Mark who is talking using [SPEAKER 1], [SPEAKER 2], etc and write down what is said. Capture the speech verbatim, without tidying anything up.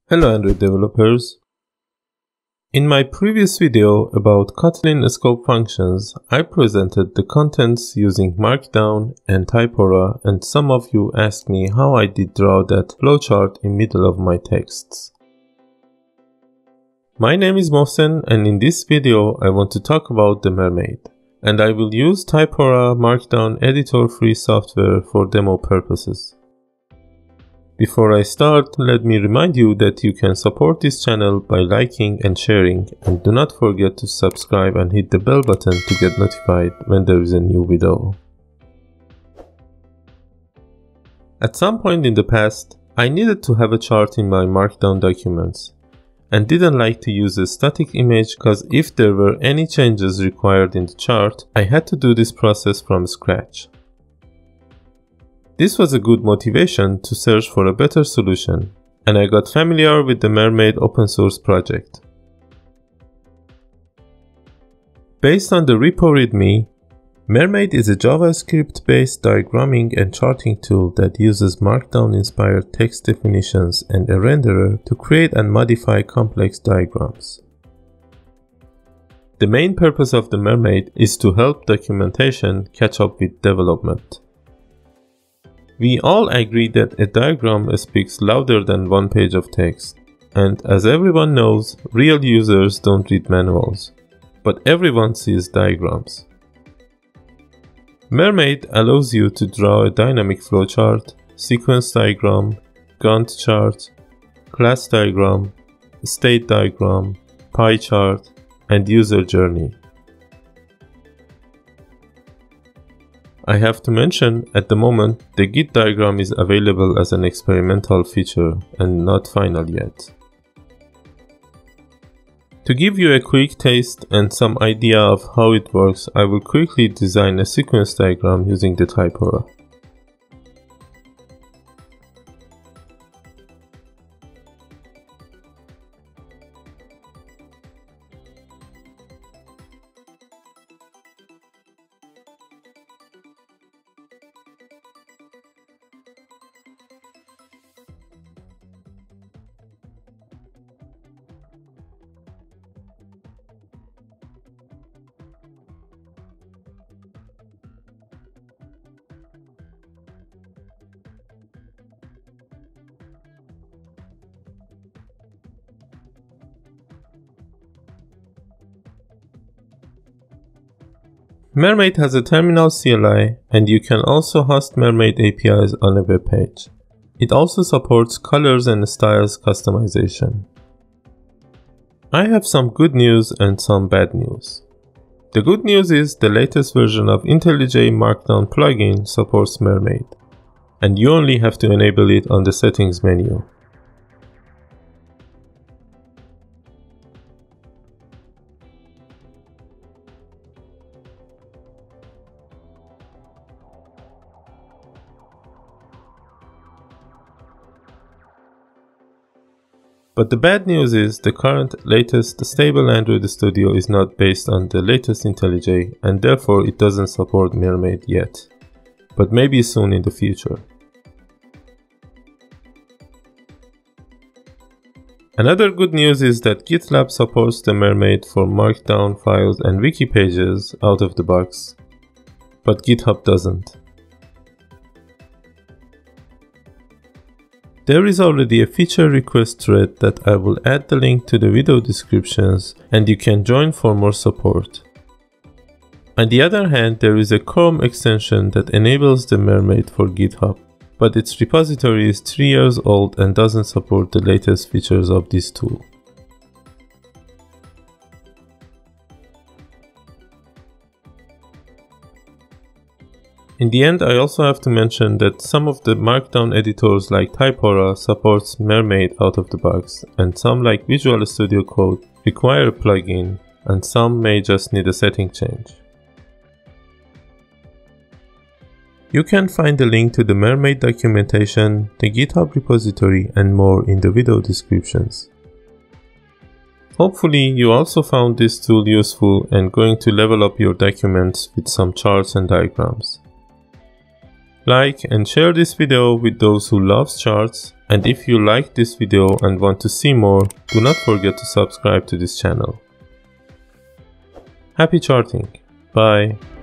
[SPEAKER 1] Hello Android developers. In my previous video about Kotlin scope functions, I presented the contents using Markdown and Typora, and some of you asked me how I did draw that flowchart in middle of my texts. My name is Mohsen, and in this video I want to talk about the Mermaid, and I will use Typora Markdown editor free software for demo purposes. Before I start, let me remind you that you can support this channel by liking and sharing, and do not forget to subscribe and hit the bell button to get notified when there is a new video. At some point in the past, I needed to have a chart in my Markdown documents, and didn't like to use a static image because if there were any changes required in the chart, I had to do this process from scratch. This was a good motivation to search for a better solution, and I got familiar with the Mermaid open source project. Based on the repo README, Mermaid is a JavaScript-based diagramming and charting tool that uses Markdown-inspired text definitions and a renderer to create and modify complex diagrams. The main purpose of the Mermaid is to help documentation catch up with development. We all agree that a diagram speaks louder than one page of text, and as everyone knows, real users don't read manuals, but everyone sees diagrams. Mermaid allows you to draw a dynamic flowchart, sequence diagram, Gantt chart, class diagram, state diagram, pie chart, and user journey. I have to mention, at the moment, the Git diagram is available as an experimental feature and not final yet. To give you a quick taste and some idea of how it works, I will quickly design a sequence diagram using the Typora. Mermaid has a terminal C L I, and you can also host Mermaid A P Is on a web page. It also supports colors and styles customization. I have some good news and some bad news. The good news is the latest version of IntelliJ Markdown plugin supports Mermaid, and you only have to enable it on the settings menu. But the bad news is the current latest stable Android Studio is not based on the latest IntelliJ, and therefore it doesn't support Mermaid yet, but maybe soon in the future. Another good news is that GitLab supports the Mermaid for Markdown files and wiki pages out of the box, but GitHub doesn't. There is already a feature request thread that I will add the link to the video descriptions, and you can join for more support. On the other hand, there is a Chrome extension that enables the Mermaid for GitHub, but its repository is three years old and doesn't support the latest features of this tool. In the end, I also have to mention that some of the Markdown editors like Typora supports Mermaid out of the box, and some like Visual Studio Code require a plugin, and some may just need a setting change. You can find the link to the Mermaid documentation, the GitHub repository, and more in the video descriptions. Hopefully, you also found this tool useful and going to level up your documents with some charts and diagrams. Like and share this video with those who love charts, and if you like this video and want to see more, do not forget to subscribe to this channel. Happy charting! Bye!